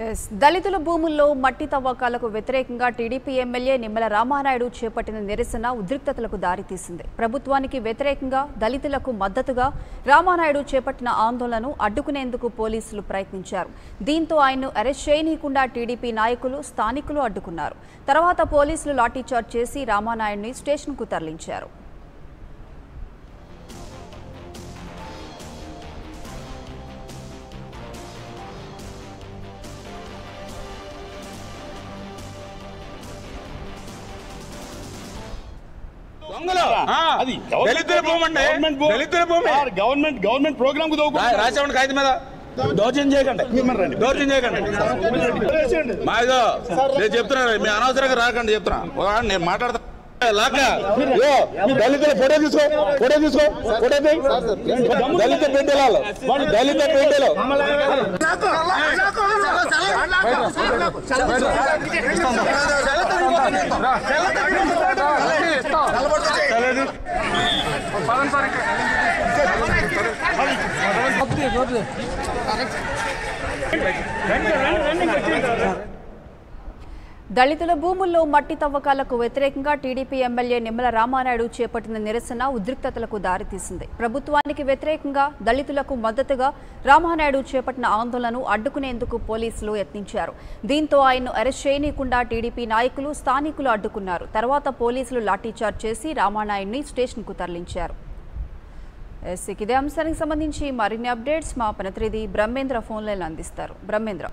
దళితుల భూముల్లో మట్టి తవ్వకాలకు వ్యతిరేకంగా టీడీపీ ఎమ్మెల్యే నిమ్మల రామానాయుడు చేపట్టిన నిరసన ఉద్రిక్తతలకు దారితీసింది. ప్రభుత్వానికి వ్యతిరేకంగా దళితులకు మద్దతుగా రామానాయుడు చేపట్టిన ఆందోళనను అడ్డుకునేందుకు పోలీసులు ప్రయత్నించారు. దీంతో ఆయన్ను అరెస్ట్ చేయనీయకుండా టీడీపీ నాయకులు, స్థానికులు అడ్డుకున్నారు. తర్వాత పోలీసులు లాఠీచార్జ్ చేసి రామానాయుడిని స్టేషన్కు తరలించారు. గవర్నమెంట్ ప్రోగ్రామ్ రాసేవాడి కాగితం మీద దౌర్జన్యం చేయకండి. నేను చెప్తున్నా, మీ అనవసరంగా రాకండి చెప్తున్నా. నేను మాట్లాడతా. దళితుల ఫోటో తీసుకో, దళిత బిడ్డలు దళితుల భూముల్లో మట్టి తవ్వకాలకు వ్యతిరేకంగా టీడీపీ ఎమ్మెల్యే నిమ్మల రామానాయుడు చేపట్టిన నిరసన ఉద్రిక్తతలకు దారితీసింది. ప్రభుత్వానికి వ్యతిరేకంగా దళితులకు మద్దతుగా రామానాయుడు చేపట్టిన ఆందోళనను అడ్డుకునేందుకు పోలీసులు యత్నించారు. దీంతో ఆయన్ను అరెస్ట్ చేయనీయకుండా టీడీపీ నాయకులు, స్థానికులు అడ్డుకున్నారు. తర్వాత పోలీసులు లాఠీచార్జ్ చేసి రామానాయుడిని స్టేషన్కు తరలించారు. ఇదే అంశానికి సంబంధించి మరిన్ని అప్డేట్స్ మా ప్రతినిధి బ్రహ్మేంద్ర ఫోన్ లైన్ అందిస్తారు. బ్రహ్మేంద్ర.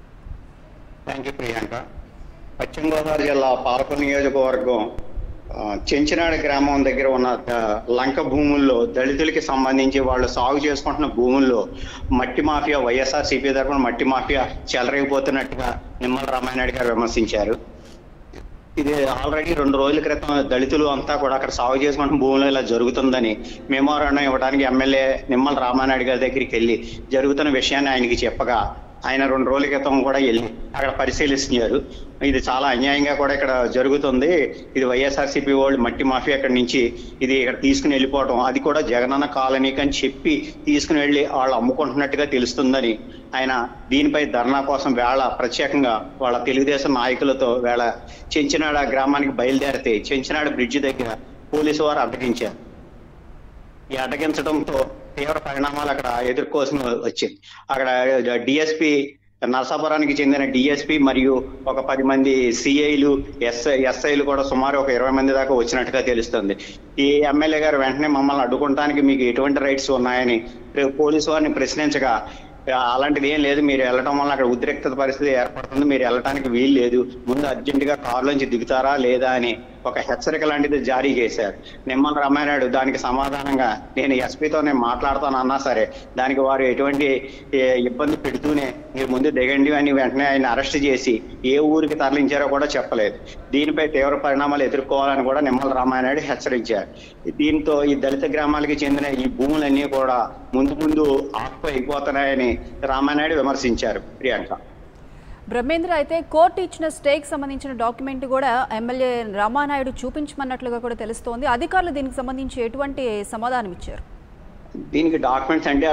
పశ్చిమ గోదావరి జిల్లా పాలకొల్లు నియోజకవర్గం చెంచినాడ గ్రామం దగ్గర ఉన్న లంక భూముల్లో దళితులకి సంబంధించి వాళ్ళు సాగు చేసుకుంటున్న భూముల్లో మట్టి మాఫియా, వైఎస్ఆర్సీపీ తరఫున మట్టి మాఫియా చెలరేగిపోతున్నట్టుగా నిమ్మల రామానాయుడు గారు విమర్శించారు. ఇది ఆల్రెడీ 2 రోజుల క్రితం దళితులు అంతా కూడా అక్కడ సాగు చేసుకుంటున్న భూముల్లో ఇలా జరుగుతుందని మెమోరాండం ఇవ్వడానికి ఎమ్మెల్యే నిమ్మల రామానాయుడు గారి దగ్గరికి వెళ్ళి జరుగుతున్న విషయాన్ని ఆయనకి చెప్పగా ఆయన 2 రోజుల క్రితం కూడా వెళ్ళి అక్కడ పరిశీలిస్తున్నారు. ఇది చాలా అన్యాయంగా కూడా ఇక్కడ జరుగుతుంది, ఇది వైఎస్ఆర్సీపీ వాళ్ళు మట్టి మాఫియా అక్కడి నుంచి ఇది ఇక్కడ తీసుకుని వెళ్ళిపోవడం, అది కూడా జగనన్న కాలనీకి అని చెప్పి తీసుకుని వెళ్ళి వాళ్ళు అమ్ముకుంటున్నట్టుగా తెలుస్తుందని ఆయన దీనిపై ధర్నా కోసం వేళ ప్రత్యేకంగా వాళ్ళ తెలుగుదేశం నాయకులతో వేళ చెంచినాడ గ్రామానికి బయలుదేరితే చెంచినాడ బ్రిడ్జి దగ్గర పోలీసు వారు అడ్డగించారు. ఈ అడ్డగించడంతో తీవ్ర పరిణామాలు అక్కడ ఎదుర్కోవాల్సి వచ్చింది. అక్కడ డిఎస్పీ, నరసాపురానికి చెందిన డిఎస్పీ మరియు ఒక 10 మంది సిఐలు, ఎస్ఐలు కూడా సుమారు ఒక 20 మంది దాకా వచ్చినట్టుగా తెలుస్తుంది. ఈ ఎమ్మెల్యే గారు వెంటనే మమ్మల్ని అడ్డుకోవడానికి మీకు ఎటువంటి రైట్స్ ఉన్నాయని పోలీసు వారిని ప్రశ్నించగా అలాంటిది ఏం లేదు, మీరు వెళ్ళడం వల్ల అక్కడ ఉద్రిక్తత పరిస్థితి ఏర్పడుతుంది, మీరు వెళ్ళడానికి వీలు లేదు, ముందు అర్జెంటుగా కారులోంచి దిగుతారా లేదా అని ఒక హెచ్చరిక లాంటిది జారీ చేశారు. నిమ్మల రామానాయుడు దానికి సమాధానంగా నేను ఎస్పీతో నేను మాట్లాడతాను అన్నా సరే దానికి వారు ఎటువంటి ఇబ్బంది పెడుతూనే మీరు ముందు దిగండి అని వెంటనే ఆయన అరెస్ట్ చేసి ఏ ఊరికి తరలించారో కూడా చెప్పలేదు. దీనిపై తీవ్ర పరిణామాలు ఎదుర్కోవాలని కూడా నిమ్మల రామానాయుడు హెచ్చరించారు. దీంతో ఈ దళిత గ్రామాలకి చెందిన ఈ భూములన్నీ కూడా ముందు ఆక్కు అయిపోతున్నాయని రామానాయుడు విమర్శించారు. ప్రియాంక. బ్రహ్మేంద్ర, అయితే కోర్టు ఇచ్చిన స్టేకి సంబంధించిన డాక్యుమెంట్ కూడా ఎమ్మెల్యే రామానాయుడు చూపించమన్నట్లుగా కూడా తెలుస్తోంది. అధికారులు దీనికి సంబంధించి ఎటువంటి సమాధానం ఇచ్చారు? దీనికి డాక్యుమెంట్స్ అంటే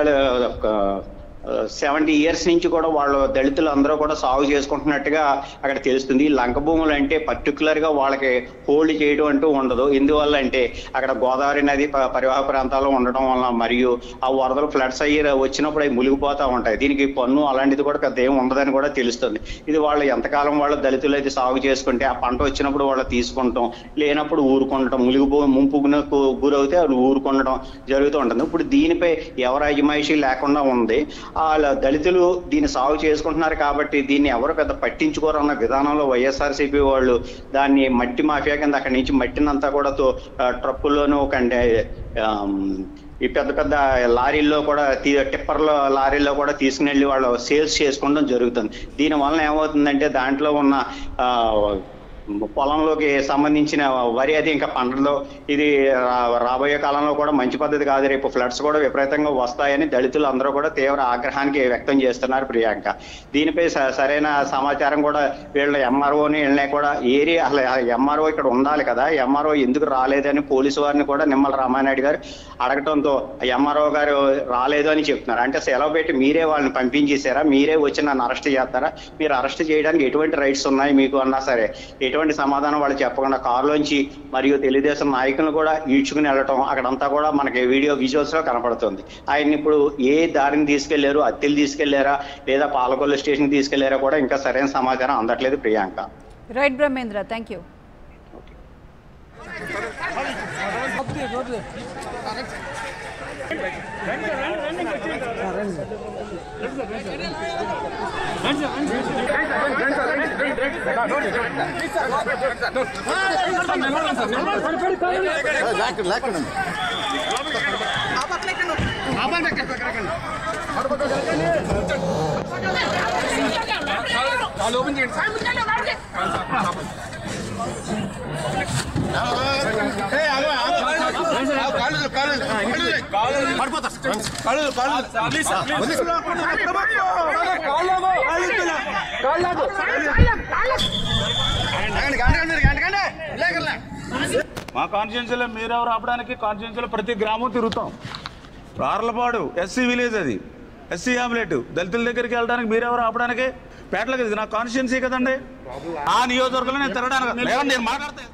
70 years నుంచి కూడా వాళ్ళు దళితులు అందరూ కూడా సాగు చేసుకుంటున్నట్టుగా అక్కడ తెలుస్తుంది. లంక భూములు అంటే పర్టికులర్ గా వాళ్ళకి హోల్డ్ చేయడం అంటూ ఉండదు. ఎందువల్ల అంటే అక్కడ గోదావరి నది పరివాహక ప్రాంతాల్లో ఉండడం వల్ల మరియు ఆ వరదలు ఫ్లడ్స్ అయ్యి వచ్చినప్పుడు అవి మునిగిపోతూ ఉంటాయి. దీనికి పన్ను అలాంటిది కూడా పెద్ద ఏమి ఉండదని కూడా తెలుస్తుంది. ఇది వాళ్ళు ఎంతకాలం వాళ్ళు దళితులు అయితే సాగు చేసుకుంటే ఆ పంట వచ్చినప్పుడు వాళ్ళు తీసుకుంటాం, లేనప్పుడు ఊరుకుండటం, ముంపుకు గురవుతే వాళ్ళు ఊరుకుండటం జరుగుతూ ఉంటుంది. ఇప్పుడు దీనిపై ఎవరు అజమాయిషీ లేకుండా ఉంది. వాళ్ళ దళితులు దీన్ని సాగు చేసుకుంటున్నారు కాబట్టి దీన్ని ఎవరు పెద్ద పట్టించుకోరన్న విధానంలో వైఎస్ఆర్సీపీ వాళ్ళు దాన్ని మట్టి మాఫియా కింద అక్కడి నుంచి మట్టినంతా కూడా ట్రక్కుల్లోనూ ఈ పెద్ద లారీల్లో కూడా టిప్పర్లో లారీల్లో కూడా తీసుకుని వెళ్ళి వాళ్ళు సేల్స్ చేసుకోవడం జరుగుతుంది. దీనివల్ల ఏమవుతుందంటే దాంట్లో ఉన్న పొలంలోకి సంబంధించిన వరి అది ఇంకా పంటలో ఇది రాబోయే కాలంలో కూడా మంచి పద్ధతి కాదు. రేపు ఫ్లడ్స్ కూడా విపరీతంగా వస్తాయని దళితులు అందరూ కూడా తీవ్ర ఆగ్రహానికి వ్యక్తం చేస్తున్నారు ప్రియాంక. దీనిపై సరైన సమాచారం కూడా వీళ్ళ ఎంఆర్ఓని వీళ్ళని కూడా ఏరియా అసలు ఎంఆర్ఓ ఇక్కడ ఉండాలి కదా, ఎంఆర్ఓ ఎందుకు రాలేదని పోలీసు వారిని కూడా నిమ్మల రామానాయుడు గారు అడగటంతో ఎంఆర్ఓ గారు రాలేదు అని చెప్తున్నారు. అంటే సెలవు పెట్టి మీరే వాళ్ళని పంపించేశారా, మీరే వచ్చి నన్ను అరెస్ట్ చేస్తారా, మీరు అరెస్ట్ చేయడానికి ఎటువంటి రైట్స్ ఉన్నాయి మీకు అన్నా సరే ఎటువంటి సమాధానం వాళ్ళు చెప్పకుండా కారులోంచి మరియు తెలుగుదేశం నాయకులను కూడా ఈడ్చుకుని వెళ్ళటం అక్కడంతా కూడా మనకి వీడియో విజువల్స్ లో కనపడుతుంది. ఆయన ఇప్పుడు ఏ దారిని తీసుకెళ్లారు, అత్తిలు తీసుకెళ్లారా లేదా పాలకొల్లు స్టేషన్ తీసుకెళ్లారా కూడా ఇంకా సరైన సమాచారం అందట్లేదు Priyanka. Right Brahmendra, thank you. మా కాన్స్టిట్యున్సీలో మీరెవరు ఆపడానికి కాన్స్టిట్యున్సీలో ప్రతి గ్రామం తిరుగుతాం. రార్లపాడు ఎస్సీ విలేజ్, అది ఎస్సీ ఆమ్లెట్, దళితుల దగ్గరికి వెళ్ళడానికి మీరెవరు ఆపడానికి? పేటలకు ఇది నా కాన్స్టిట్యున్సీ కదండి, ఆ నియోజకవర్గంలో నేను తిరగడానికి నేను మాట్లాడతాను.